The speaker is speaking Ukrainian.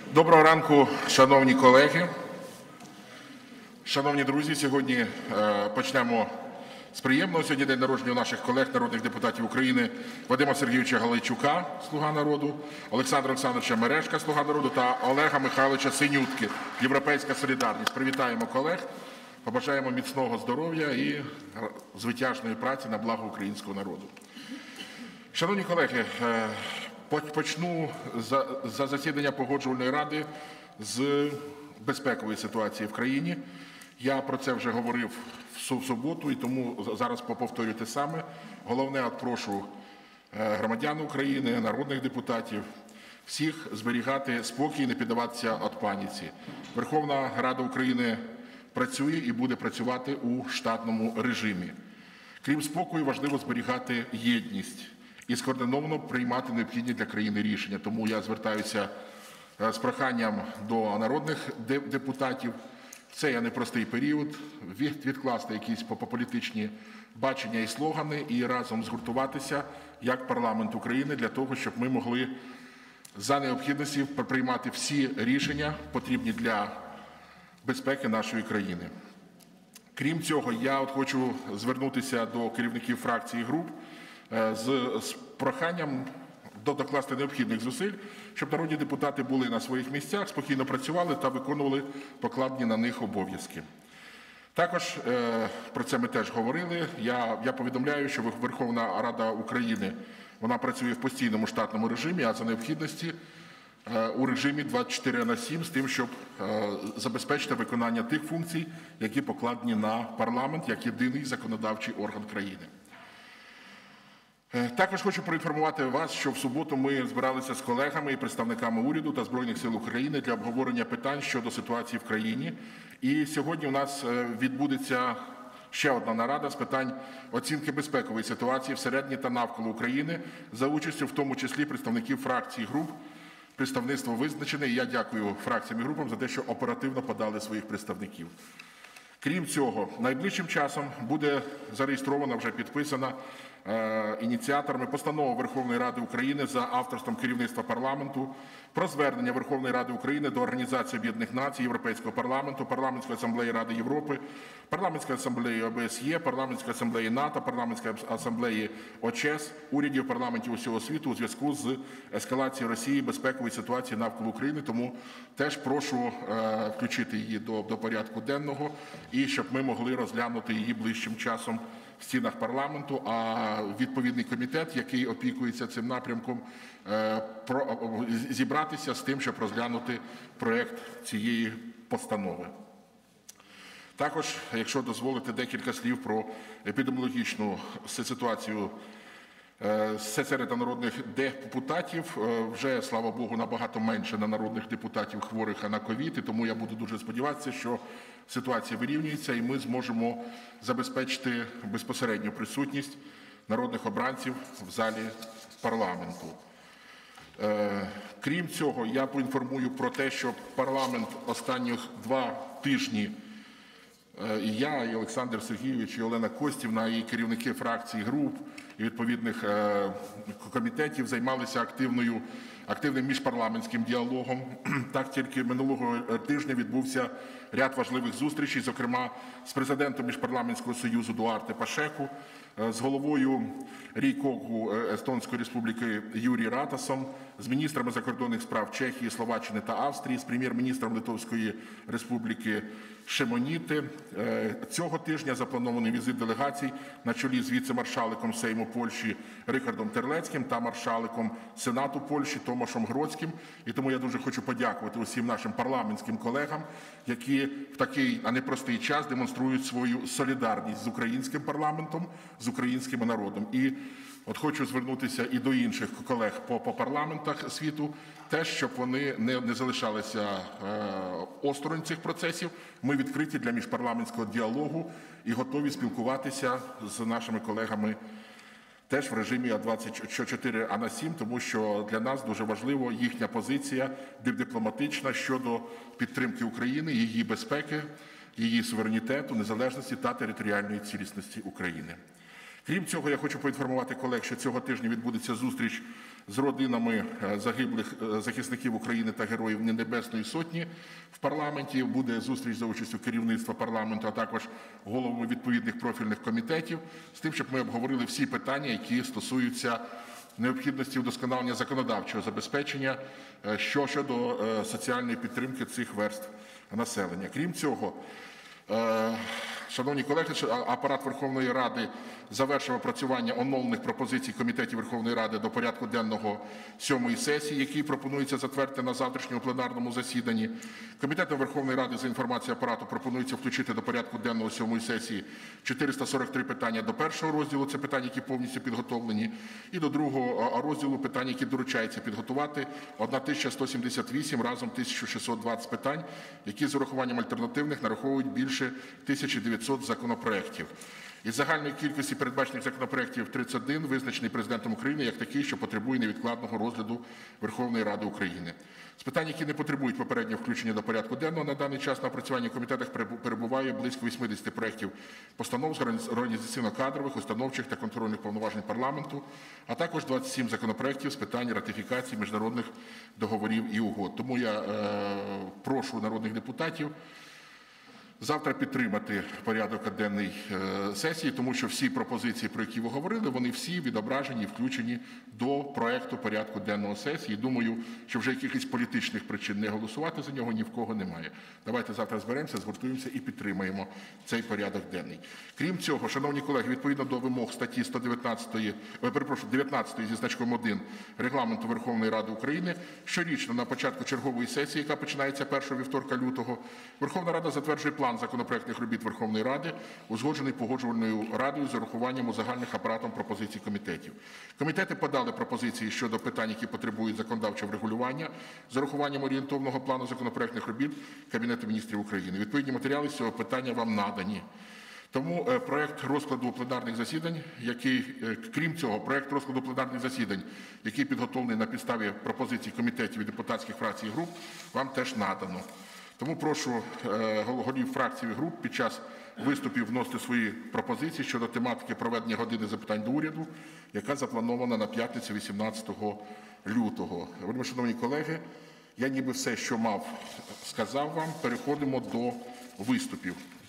Доброго ранку, шановні колеги, шановні друзі. Сьогодні почнемо з приємного. Сьогодні день народження у наших колег, народних депутатів України Вадима Сергійовича Галайчука, "Слуга народу", Олександра Олександровича Мережка, "Слуга народу", та Олега Михайловича Синютки, "Європейська солідарність". Привітаємо колег, побажаємо міцного здоров'я і звитяжної праці на благо українського народу. Шановні колеги, почну за засідання Погоджувальної ради з безпекової ситуації в країні. Я про це вже говорив в суботу, і тому зараз повторю те саме. Головне, прошу громадян України, народних депутатів, всіх зберігати спокій і не піддаватися паніці. Верховна Рада України працює і буде працювати у штатному режимі. Крім спокою, важливо зберігати єдність і скоординовано приймати необхідні для країни рішення. Тому я звертаюся з проханням до народних депутатів в цей непростий період відкласти якісь політичні бачення і слогани і разом згуртуватися як парламент України для того, щоб ми могли за необхідності приймати всі рішення, потрібні для безпеки нашої країни. Крім цього, я хочу звернутися до керівників фракцій і груп з проханням докласти необхідних зусиль, щоб народні депутати були на своїх місцях, спокійно працювали та виконували покладені на них обов'язки. Також про це ми теж говорили. Я повідомляю, що Верховна Рада України вона працює в постійному штатному режимі, а за необхідності у режимі 24/7 з тим, щоб забезпечити виконання тих функцій, які покладені на парламент як єдиний законодавчий орган країни. Також хочу проінформувати вас, що в суботу ми збиралися з колегами і представниками уряду та Збройних сил України для обговорення питань щодо ситуації в країні. І сьогодні у нас відбудеться ще одна нарада з питань оцінки безпекової ситуації всередині та навколо України за участю в тому числі представників фракцій і груп. Представництво визначене, і я дякую фракціям і групам за те, що оперативно подали своїх представників. Крім цього, найближчим часом буде зареєстрована, вже підписана ініціаторами постанова Верховної Ради України за авторством керівництва парламенту про звернення Верховної Ради України до Організації Об'єднаних Націй, Європейського парламенту, Парламентської асамблеї Ради Європи, Парламентської асамблеї ОБСЄ, Парламентської асамблеї НАТО, Парламентської асамблеї ОЧЕС, урядів парламентів усього світу у зв'язку з ескалацією Росії безпекової ситуації навколо України. Тому теж прошу включити її до порядку денного і щоб ми могли розглянути її ближчим часом в стінах парламенту, а відповідний комітет, який опікується цим напрямком, зібратися з тим, щоб розглянути проект цієї постанови. Також, якщо дозволите, декілька слів про епідеміологічну ситуацію серед народних депутатів. Вже, слава Богу, набагато менше на народних депутатів хворих на ковід, і тому я буду дуже сподіватися, що ситуація вирівнюється і ми зможемо забезпечити безпосередню присутність народних обранців в залі парламенту. Крім цього, я поінформую про те, що парламент останніх 2 тижні і я, і Олександр Сергійович, і Олена Костівна, і керівники фракцій, груп, і відповідних комітетів займалися активним міжпарламентським діалогом. Так, тільки минулого тижня відбувся ряд важливих зустрічей, зокрема з президентом Міжпарламентського союзу Дуарте Пашеку, з головою РІКОГу Естонської Республіки Юрі Ратасом, з міністрами закордонних справ Чехії, Словаччини та Австрії, з прем'єр-міністром Литовської Республіки Шимоніти. Цього тижня запланований візит делегацій на чолі з віце-маршаликом Сейму Польщі Рихардом Терлецьким та маршаликом Сенату Польщі Томашем Гродзьким. І тому я дуже хочу подякувати усім нашим парламентським колегам, які в такий непростий час демонструють свою солідарність з українським парламентом, з українським народом. І от хочу звернутися і до інших колег по парламентах світу, теж, щоб вони не залишалися осторонь цих процесів. Ми відкриті для міжпарламентського діалогу і готові спілкуватися з нашими колегами теж в режимі 24/7, тому що для нас дуже важлива їхня позиція дипломатична щодо підтримки України, її безпеки, її суверенітету, незалежності та територіальної цілісності України. Крім цього, я хочу поінформувати колег, що цього тижня відбудеться зустріч з родинами загиблих захисників України та героїв Небесної Сотні в парламенті. Буде зустріч за участю керівництва парламенту, а також головами відповідних профільних комітетів, з тим, щоб ми обговорили всі питання, які стосуються необхідності удосконалення законодавчого забезпечення щодо соціальної підтримки цих верств населення. Крім цього, шановні колеги, Апарат Верховної Ради завершив опрацювання оновлених пропозицій Комітетів Верховної Ради до порядку денного 7-ї сесії, який пропонується затвердити на завтрашньому пленарному засіданні. Комітетом Верховної Ради, за інформацією Апарату, пропонується включити до порядку денного 7-ї сесії 443 питання до першого розділу, це питання, які повністю підготовлені, і до другого розділу питання, які доручається підготувати, 1178, разом 1620 питань, які з урахуванням альтернативних нараховують більше 1900 законопроєктів. Із загальної кількості передбачених законопроєктів 31 визначений Президентом України як такий, що потребує невідкладного розгляду Верховної Ради України. З питань, які не потребують попереднього включення до порядку денного, на даний час на опрацюванні в комітетах перебуває близько 80 проєктів постанов з організаційно-кадрових, установчих та контрольних повноважень парламенту, а також 27 законопроєктів з питань ратифікації міжнародних договорів і угод. Тому я прошу народних депутатів завтра підтримати порядок денний сесії, тому що всі пропозиції, про які ви говорили, вони всі відображені і включені до проекту порядку денного сесії. Думаю, що вже якихось політичних причин не голосувати за нього ні в кого немає. Давайте завтра зберемося, згуртуємося і підтримаємо цей порядок денний. Крім цього, шановні колеги, відповідно до вимог статті 19 зі значком 1 Регламенту Верховної Ради України, щорічно на початку чергової сесії, яка починається першого вівторка лютого, Верховна Рада затверджує план законопроектних робіт Верховної Ради, узгоджений Погоджувальною радою з урахуванням узагальнених апаратом пропозицій комітетів. Комітети подали пропозиції щодо питань, які потребують законодавчого врегулювання, з урахуванням орієнтовного плану законопроектних робіт Кабінету Міністрів України. Відповідні матеріали з цього питання вам надані. Тому проект розкладу пленарних засідань, крім цього, проект розкладу пленарних засідань, який підготовлений на підставі пропозицій комітетів і депутатських фракцій і груп, вам теж надано. Тому прошу голів фракцій і груп під час виступів вносити свої пропозиції щодо тематики проведення години запитань до уряду, яка запланована на п'ятницю 18 лютого. Шановні колеги, я ніби все, що мав, сказав вам. Переходимо до виступів.